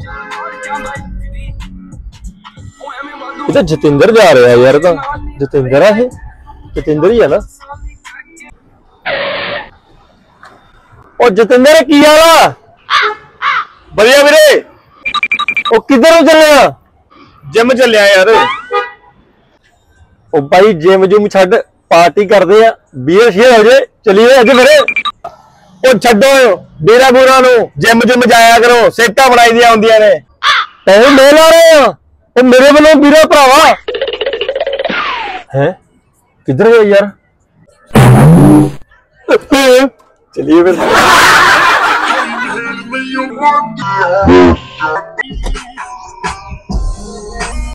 तो जतिंदर जा रहा है यार, तो जतिंदर है, जतिंदर ही है ना। और जतिंदर की हाल आ? बढ़िया वीरे। ओ किधर चलिया? जिम चलिया यार। ओ भाई जिम जुम छड्ड, पार्टी करते हैं, बीयर शेयर हो जाए, चलिए अज फिर। ओ छड्डो डेरा बूरा नू, जिम जुम जाया करो, सेहतां बनाई दियां हुंदियां ने। पैसे मैं ला रहे हैं, ओ मेरे वालों बीरा भरावा है। किधर गए यार? चलिए फिर।